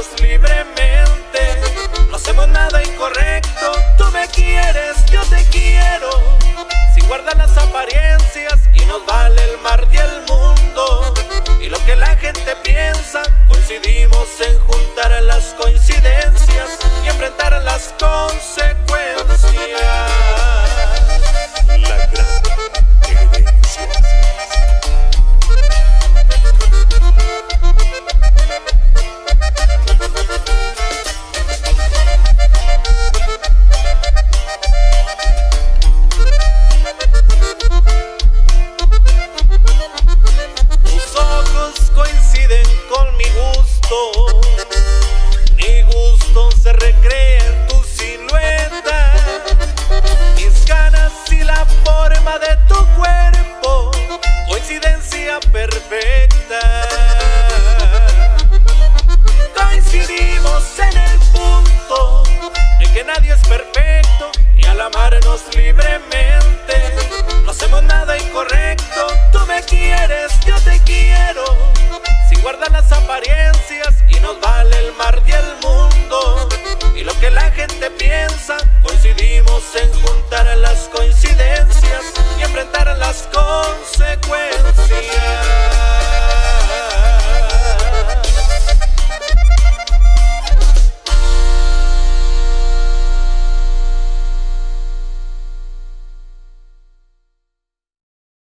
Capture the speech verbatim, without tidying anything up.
amamos libremente, no hacemos nada incorrecto. Tú me quieres, yo te quiero, sin guardar las apariencias, y nos vale el mar y el mundo. Y lo que la gente piensa, coincidimos en juntar las coincidencias y enfrentar las consecuencias.